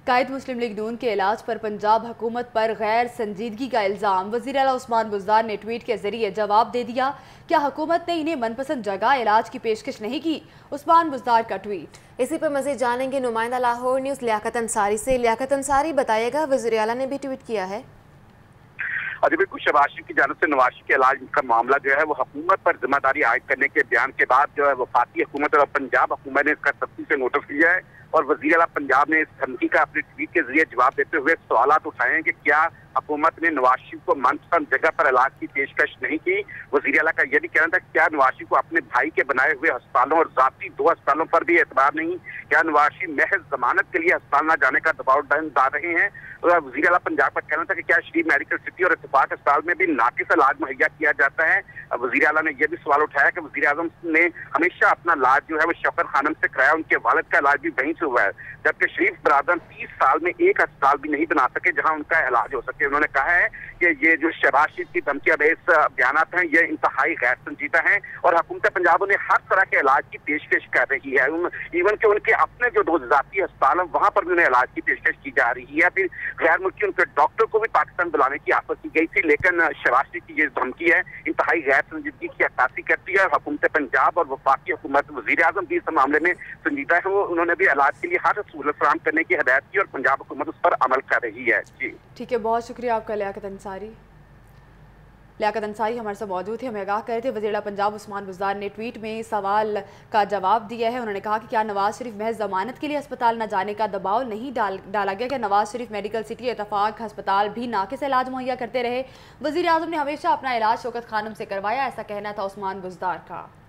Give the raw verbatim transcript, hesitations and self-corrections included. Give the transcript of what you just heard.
قائد مسلم league نون کے علاج پر پنجاب حکومت پر غیر سنجیدگی کا الزام، وزیر اعلیٰ عثمان بزدار نے ٹویٹ کے ذریعے جواب دے دیا۔ کیا حکومت نے انہیں من پسند جگہ علاج کی پیشکش نہیں کی؟ عثمان بزدار کا ٹویٹ۔ اسی پر مزید جانیں گے نمائندہ لاہور نیوز لیاقت انصاری سے۔ لیاقت انصاری بتائے گا، وزیر اعلیٰ نے بھی ٹویٹ کیا ہے۔ ابھی بالکل شہباز شریف کی جانب سے نواز شریف کے علاج کا معاملہ جو ہے وہ حکومت پر ذمہ داری عائد کرنے کے بیان کے بعد جو ہے وفاقی حکومت اور پنجاب حکومت نے اس کا سختی سے نوٹس لیا ہے، اور وزیر اعلیٰ پنجاب نے اس دھمکی کا اپنے ٹویٹ کے ذریعے جواب دیتے ہوئے سوالات اٹھائے ہیں کہ کیا حکومت نے نواز شریف کو من پسند جگہ پر علاج کی پیشکش نہیں کی۔ وزیر اعلیٰ کا یہ بھی کہنا تھا کہ کیا نواز شریف کو اپنے بھائی کے بنائے ہوئے ہسپتالوں اور ذاتی دو ہسپتالوں پر بھی اعتبار نہیں؟ کیا نواز شریف محض ضمانت کے لیے ہسپتال نہ جانے کا دباؤ ڈال رہے ہیں؟ وزیر اعلیٰ پنجاب کا کہنا تھا کہ کیا شریف میڈیکل سٹی اور اتفاق ہسپتال میں بھی ناقص علاج مہیا کیا جاتا ہے؟ وزیر اعلیٰ نے یہ بھی سوال اٹھایا کہ وزیر اعظم نے ہمیشہ اپنا علاج جو ہے وہ شوکت خانم سے کرایا، ان کے والد کا علاج بھی وہیں سے ہوا ہے، جبکہ شریف برادر تیس سال میں ایک ہسپتال بھی نہیں بنا سکے جہاں ان کا علاج ہو سکے۔ انہوں نے کہا ہے کہ یہ جو شہباز شریف کی دھمکی ابیز بیانات ہیں یہ انتہائی غیر سنجیدہ ہیں، اور حکومت پنجاب انہیں ہر طرح کے علاج کی پیشکش کر رہی ہے۔ ایون کہ ان کے اپنے جو دو ذاتی ہسپتال ہیں وہاں پر بھی انہیں علاج کی پیشکش کی جا رہی ہے۔ پھر غیر ملکی ان کے ڈاکٹر کو بھی پاکستان بلانے کی آفر کی گئی تھی، لیکن شہباز شریف کی یہ دھمکی ہے انتہائی غیر سنجیدگی کی عکاسی کرتی ہے، اور حکومت پنجاب اور وفاقی حکومت وزیر اعظم بھی اس معاملے میں سنجیدہ ہے۔ وہ انہوں نے بھی علاج کے لیے ہر سہولت فراہم کرنے کی ہدایت کی، اور پنجاب حکومت اس پر عمل کر رہی ہے۔ جی ٹھیک ہے، بہت شکریہ آپ کا لیاقت انصاری۔ لیاقت انصاری ہمارے ساتھ موجود تھے، ہمیں آگاہ کر رہے تھے۔ وزیر اعلیٰ پنجاب عثمان بزدار نے ٹویٹ میں سوال کا جواب دیا ہے۔ انہوں نے کہا کہ کیا نواز شریف محض ضمانت کے لیے ہسپتال نہ جانے کا دباؤ نہیں ڈالا گیا؟ کہ نواز شریف میڈیکل سٹی اتفاق ہسپتال بھی ناقص علاج مہیا کرتے رہے؟ وزیر اعظم نے ہمیشہ اپنا علاج شوکت خانم سے کروایا، ایسا کہنا تھا عثمان بزدار کا۔